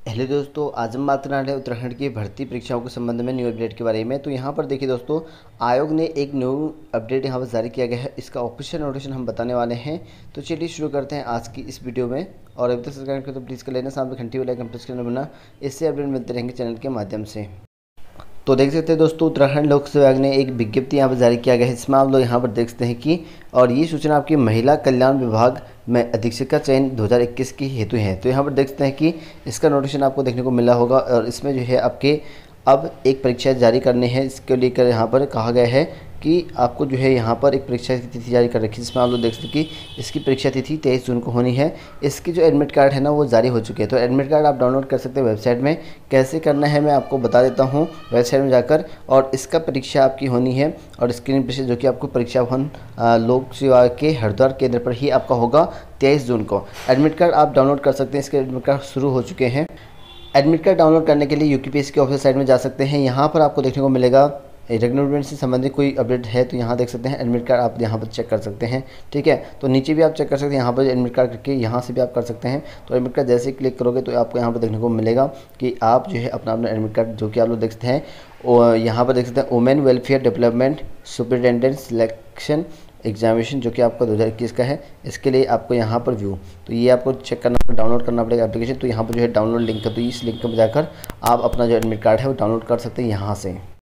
Hello दोस्तों, आज हम बात करने वाले हैं उत्तराखंड की भर्ती परीक्षाओं के संबंध में न्यू अपडेट के बारे में। तो यहाँ पर देखिए दोस्तों, आयोग ने एक न्यू अपडेट यहाँ पर जारी किया गया है। इसका ऑफिशियल नोटिफिकेशन हम बताने वाले हैं। तो चलिए शुरू करते हैं आज की इस वीडियो में। और अभी तक सब्सक्राइब करें तो प्लीज़ कर लेना, साथ में घंटी वाला आइकन प्रेस करना बिना, इससे अपडेट मिलते रहेंगे चैनल के माध्यम से। तो देख सकते हैं दोस्तों, उत्तराखंड लोक सेवा आयोग ने एक विज्ञप्ति यहाँ पर जारी किया गया है। इसमें आप लोग यहाँ पर देख सकते हैं कि और ये सूचना आपकी महिला कल्याण विभाग में अधीक्षक का चयन 2021 की हेतु है। तो यहाँ पर देख सकते हैं कि इसका नोटिफिकेशन आपको देखने को मिला होगा और इसमें जो है आपके अब एक परीक्षा जारी करनी है। इसके लेकर यहाँ पर कहा गया है कि आपको जो है यहाँ पर एक परीक्षा की तिथि जारी कर रखी है, जिसमें आप लोग देख सकते हैं कि इसकी परीक्षा तिथि 23 जून को होनी है। इसकी जो एडमिट कार्ड है ना, वो जारी हो चुके हैं। तो एडमिट कार्ड आप डाउनलोड कर सकते हैं वेबसाइट में। कैसे करना है मैं आपको बता देता हूँ वेबसाइट में जाकर। और इसका परीक्षा आपकी होनी है और स्क्रीन पर जो कि आपको परीक्षा भवन लोक सेवा के हरिद्वार केंद्र पर ही आपका होगा 23 जून को। एडमिट कार्ड आप डाउनलोड कर सकते हैं। इसके एडमिट कार्ड शुरू हो चुके हैं। एडमिट कार्ड डाउनलोड करने के लिए यूपीपीएससी के ऑफिशियल साइट में जा सकते हैं। यहाँ पर आपको देखने को मिलेगा रिक्रूटमेंट से संबंधित कोई अपडेट है तो यहाँ देख सकते हैं। एडमिट कार्ड आप यहाँ पर चेक कर सकते हैं, ठीक है। तो नीचे भी आप चेक कर सकते हैं, यहाँ पर एडमिट कार्ड करके यहाँ से भी आप कर सकते हैं। तो एडमिट कार्ड जैसे ही क्लिक करोगे तो आपको यहाँ पर देखने को मिलेगा कि आप जो है अपना एडमिट कार्ड जो कि आप लोग देख सकते हैं, और यहाँ पर देख सकते हैं women welfare development superintendent selection examination, जो कि आपका 2021 का है। इसके लिए आपको यहाँ पर व्यू, तो ये आपको चेक करना, डाउनलोड करना पड़ेगा एप्लीकेशन। तो यहाँ पर जो है डाउनलोड लिंक है, तो इस लिंक पर जाकर आप अपना जो एडमिट कार्ड है वो डाउनलोड कर सकते हैं यहाँ से।